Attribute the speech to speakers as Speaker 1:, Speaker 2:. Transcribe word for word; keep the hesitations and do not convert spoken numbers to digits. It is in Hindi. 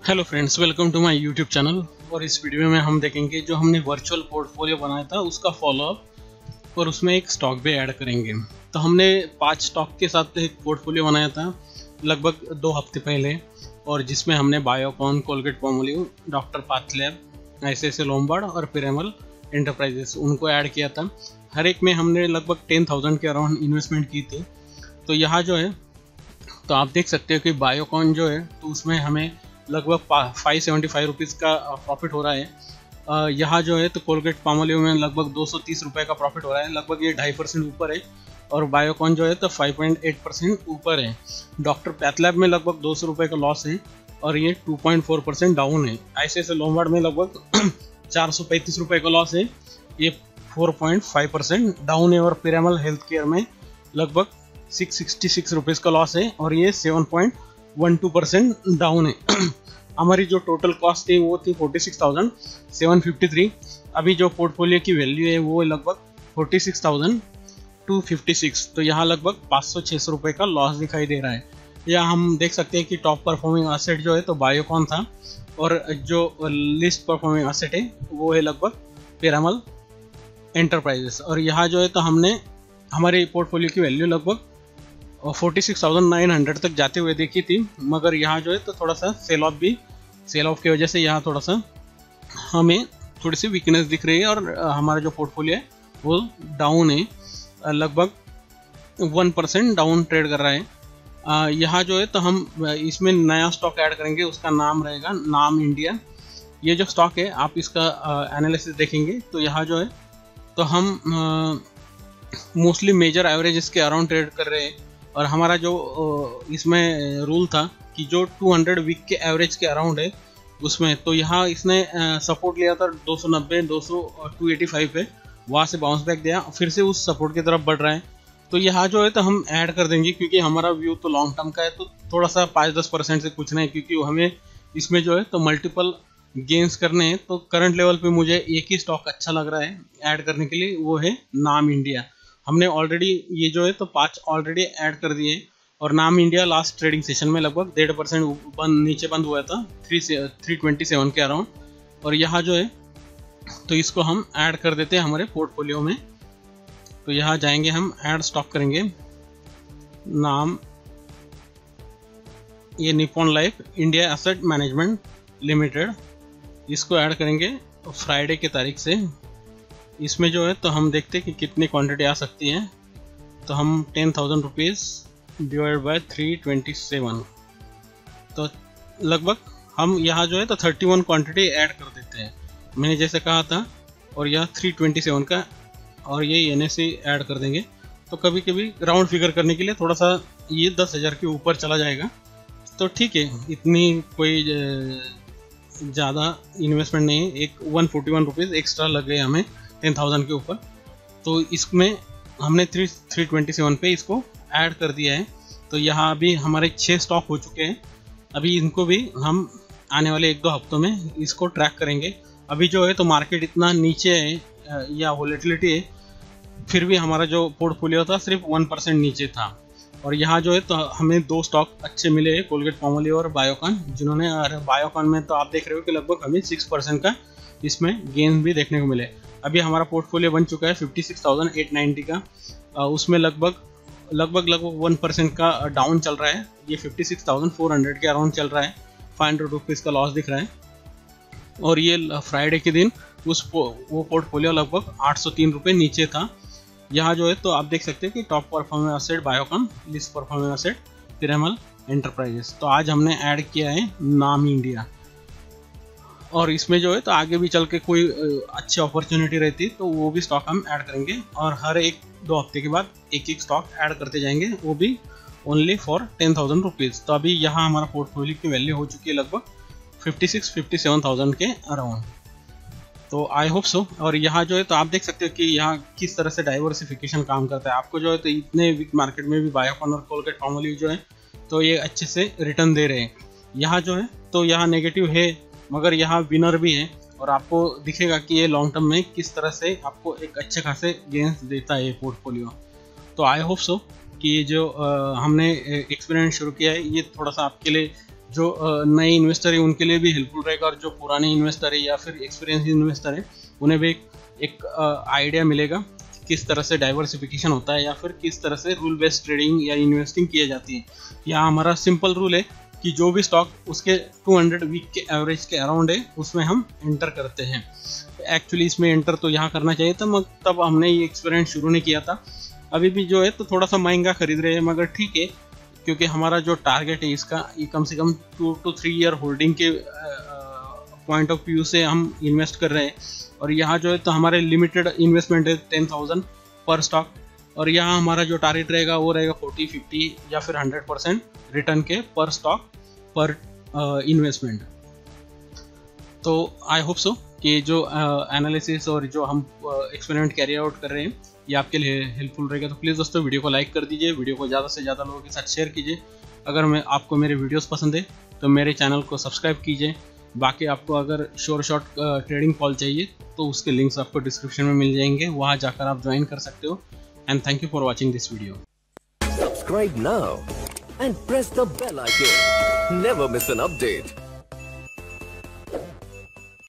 Speaker 1: Hello friends, welcome to my YouTube channel. और इस वीडियो में हम देखेंगे जो हमने वर्चुअल पोर्टफोलियो बनाया था उसका फॉलोअप और उसमें एक स्टॉक भी ऐड करेंगे। तो हमने पांच स्टॉक के साथ एक पोर्टफोलियो बनाया था लगभग दो हफ्ते पहले, और जिसमें हमने Biocon, Colgate Palmolive, doctor pathlab, ICICI Lombard और पिरामल एंटरप्राइजेस उनको ऐड किया था। हर एक में हमने लगभग टेन थाउजेंड के अराउंड इन्वेस्टमेंट की थी। तो यहाँ जो है तो आप देख सकते हो कि बायोकॉन जो है तो उसमें हमें लगभग फाइव सेवेंटी फाइव रुपीज़ का प्रॉफिट हो रहा है। यहाँ जो है तो कोलगेट-पाल्मोलिव में लगभग दो सौ तीस रुपये का प्रॉफिट हो रहा है, लगभग ये ढाई परसेंट ऊपर है। और बायोकॉन जो है तो फाइव पॉइंट एट परसेंट ऊपर है। डॉक्टर पाथलैब में लगभग दो सौ रुपये का लॉस है और ये two point four percent down है। आईसीआईसीआई लोम्बार्ड में लगभग चार सौ पैंतीस रुपये का लॉस है, ये four point five percent down है। और पिरामल हेल्थ केयर में लगभग सिक्स सिक्सटी सिक्स रुपीज़ का लॉस है और ये seven point one two percent down है। हमारी जो टोटल कॉस्ट थी वो थी forty six thousand seven fifty three. अभी जो पोर्टफोलियो की वैल्यू है वो लगभग forty six thousand two fifty six. तो यहाँ लगभग पाँच सौ छः सौ रुपये का लॉस दिखाई दे रहा है। यहाँ हम देख सकते हैं कि टॉप परफॉर्मिंग एसेट जो है तो बायोकॉन था और जो लिस्ट परफॉर्मिंग एसेट है वो है लगभग पिरामल एंटरप्राइजेस। और यहाँ जो है तो हमने हमारे पोर्टफोलियो की वैल्यू लगभग forty six thousand nine hundred तक जाते हुए देखी थी, मगर यहाँ जो है तो थोड़ा सा सेल ऑफ भी सेल ऑफ की वजह से यहाँ थोड़ा सा हमें थोड़ी सी वीकनेस दिख रही है और हमारा जो पोर्टफोलियो है वो डाउन है, लगभग वन परसेंट डाउन ट्रेड कर रहा है। यहाँ जो है तो हम इसमें नया स्टॉक ऐड करेंगे, उसका नाम रहेगा नाम इंडिया। ये जो स्टॉक है आप इसका एनालिसिस देखेंगे तो यहाँ जो है तो हम मोस्टली मेजर एवरेज के अराउंड ट्रेड कर रहे हैं। और हमारा जो इसमें रूल था कि जो टू हंड्रेड वीक के एवरेज के अराउंड है उसमें, तो यहाँ इसने सपोर्ट लिया था दो सौ नब्बे, दो सौ और टू एटी फाइव पे, वहाँ से बाउंस बैक दिया, फिर से उस सपोर्ट की तरफ बढ़ रहा है। तो यहाँ जो है तो हम ऐड कर देंगे, क्योंकि हमारा व्यू तो लॉन्ग टर्म का है, तो थोड़ा सा पाँच दस परसेंट से कुछ नहीं, क्योंकि हमें इसमें जो है तो मल्टीपल गेंस करने हैं। तो करंट लेवल पे मुझे एक ही स्टॉक अच्छा लग रहा है ऐड करने के लिए, वो है नाम इंडिया। हमने ऑलरेडी ये जो है तो पांच ऑलरेडी ऐड कर दिए और नाम इंडिया लास्ट ट्रेडिंग सेशन में लगभग डेढ़ परसेंट बंद नीचे बंद हुआ था थ्री से थ्री ट्वेंटी सेवन के अराउंड। और यहाँ जो है तो इसको हम ऐड कर देते हैं हमारे पोर्टफोलियो में। तो यहाँ जाएंगे, हम ऐड स्टॉक करेंगे नाम, ये Nippon life India asset management limited, इसको ऐड करेंगे फ्राइडे की तारीख से। इसमें जो है तो हम देखते हैं कि कितनी क्वांटिटी आ सकती है। तो हम ten thousand rupees divide by three twenty seven, तो लगभग हम यहाँ जो है तो थर्टी वन क्वांटिटी ऐड कर देते हैं, मैंने जैसे कहा था। और यह थ्री ट्वेंटी सेवन का, और ये एन एस सी ऐड कर देंगे। तो कभी कभी राउंड फिगर करने के लिए थोड़ा सा ये दस हज़ार के ऊपर चला जाएगा, तो ठीक है, इतनी कोई ज़्यादा इन्वेस्टमेंट नहीं है। एक one forty one rupees extra लग गए हमें टेन थाउजेंड के ऊपर। तो इसमें हमने थ्री थ्री ट्वेंटी सेवन पे इसको ऐड कर दिया है। तो यहाँ अभी हमारे छः स्टॉक हो चुके हैं। अभी इनको भी हम आने वाले एक दो हफ्तों में इसको ट्रैक करेंगे। अभी जो है तो मार्केट इतना नीचे है या वोलेटिलिटी है, फिर भी हमारा जो पोर्टफोलियो था सिर्फ वन परसेंट नीचे था। और यहाँ जो है तो हमें दो स्टॉक अच्छे मिले हैं, कोलगेट-पाल्मोलिव और बायोकॉन, जिन्होंने बायोकॉन में तो आप देख रहे हो कि लगभग हमें सिक्स परसेंट का इसमें गेन भी देखने को मिले। अभी हमारा पोर्टफोलियो बन चुका है fifty six thousand eight ninety का, उसमें लगभग लगभग लगभग वन परसेंट का डाउन चल रहा है। ये fifty six thousand four hundred के अराउंड चल रहा है, फाइव हंड्रेड रुपीज़ का लॉस दिख रहा है। और ये फ्राइडे के दिन उस वो पोर्टफोलियो लगभग आठ सौ तीन रुपये नीचे था। यहाँ जो है तो आप देख सकते हैं कि top performing asset Biocon, least performing asset Piramal enterprises. तो आज हमने ऐड किया है नाम इंडिया, और इसमें जो है तो आगे भी चल के कोई अच्छी अपॉर्चुनिटी रहती तो वो भी स्टॉक हम ऐड करेंगे। और हर एक दो हफ्ते के बाद एक एक स्टॉक ऐड करते जाएंगे, वो भी only for ten thousand rupees. तो अभी यहाँ हमारा पोर्टफोलियो की वैल्यू हो चुकी है लगभग fifty six fifty seven thousand के अराउंड। तो आई होप सो। और यहाँ जो है तो आप देख सकते हो कि यहाँ किस तरह से डाइवर्सिफिकेशन काम करता है। आपको जो है तो इतने वीक मार्केट में भी बायोकॉन और कोलगेट-पाल्मोलिव जो है तो ये अच्छे से रिटर्न दे रहे हैं। यहाँ जो है तो यहाँ नेगेटिव है, मगर यहाँ विनर भी है, और आपको दिखेगा कि ये लॉन्ग टर्म में किस तरह से आपको एक अच्छे खासे गेंस देता है ये पोर्टफोलियो। तो आई होप सो कि ये जो आ, हमने एक्सपेरिमेंट शुरू किया है ये थोड़ा सा आपके लिए जो नए इन्वेस्टर है उनके लिए भी हेल्पफुल रहेगा, और जो पुराने इन्वेस्टर है या फिर एक्सपीरियंस इन्वेस्टर है उन्हें भी एक आइडिया मिलेगा किस तरह से डाइवर्सिफिकेशन होता है या फिर किस तरह से रूल बेस्ड ट्रेडिंग या इन्वेस्टिंग की जाती है। यहाँ हमारा सिंपल रूल है कि जो भी स्टॉक उसके दो सौ वीक के एवरेज के अराउंड है उसमें हम एंटर करते हैं। एक्चुअली इसमें एंटर तो यहाँ करना चाहिए था, मगर तब हमने ये एक्सपेरिमेंट शुरू नहीं किया था। अभी भी जो है तो थोड़ा सा महंगा खरीद रहे हैं, मगर ठीक है, क्योंकि हमारा जो टारगेट है इसका ये कम से कम two two three year holding के पॉइंट ऑफ व्यू से हम इन्वेस्ट कर रहे हैं। और यहाँ जो है तो हमारे लिमिटेड इन्वेस्टमेंट है टेन थाउजेंड पर स्टॉक, और यहाँ हमारा जो टारगेट रहेगा वो रहेगा फोर्टी फिफ्टी या फिर हंड्रेड परसेंट रिटर्न के पर स्टॉक पर इन्वेस्टमेंट। तो आई होप सो कि जो एनालिसिस uh, और जो हम एक्सपेरिमेंट कैरी आउट कर रहे हैं ये आपके लिए हेल्पफुल रहेगा। तो प्लीज़ दोस्तों वीडियो को लाइक कर दीजिए, वीडियो को ज़्यादा से ज़्यादा लोगों के साथ शेयर कीजिए। अगर मैं आपको मेरे वीडियोस पसंद है तो मेरे चैनल को सब्सक्राइब कीजिए। बाकी आपको अगर श्योर शॉट ट्रेडिंग कॉल चाहिए तो उसके लिंक्स आपको डिस्क्रिप्शन में मिल जाएंगे, वहाँ जाकर आप ज्वाइन कर सकते हो। And thank you for watching this video.
Speaker 2: Subscribe now and press the bell icon. Never miss an update.